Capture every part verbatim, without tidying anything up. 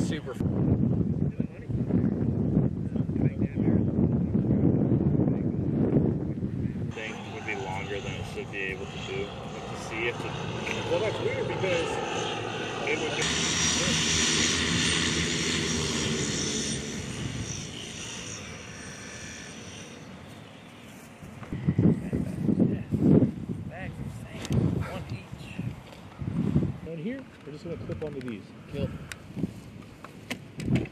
super. Thing would be longer than it should be able to do. Like to see if it. Well, that's weird because it would just. Here, we're just going to clip onto these. Kill. Okay.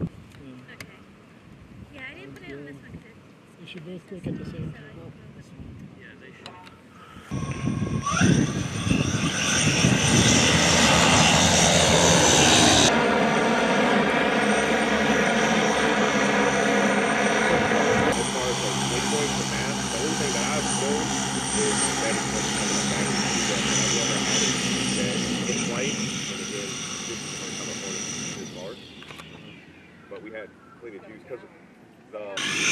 Yeah, I didn't put it on this one because You should both click at the same time. Yeah, they should. As far as like midpoint to mass, the only thing that I've known is that it's what's kind of back to that I've never had it that in flight, and again, this is the first time I've heard it this large. But we had plenty of juice because the